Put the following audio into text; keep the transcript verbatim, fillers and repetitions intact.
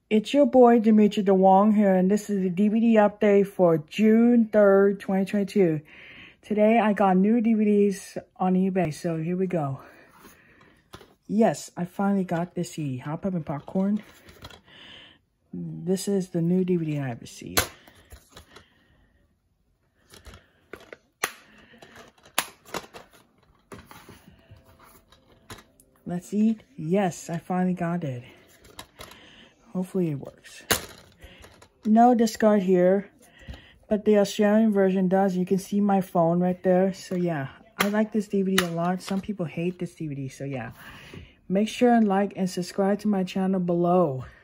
It's your boy, Dimitri DeWong here, and this is the D V D update for June third, twenty twenty-two. Today, I got new D V Ds on eBay, so here we go. Yes, I finally got this C D, Hot Pepper Popcorn. This is the new D V D I have received. Let's eat. Yes, I finally got it. Hopefully it works. No discard here, but the Australian version does. You can see my phone right there. So yeah, I like this D V D a lot. Some people hate this D V D, so yeah. Make sure and like and subscribe to my channel below.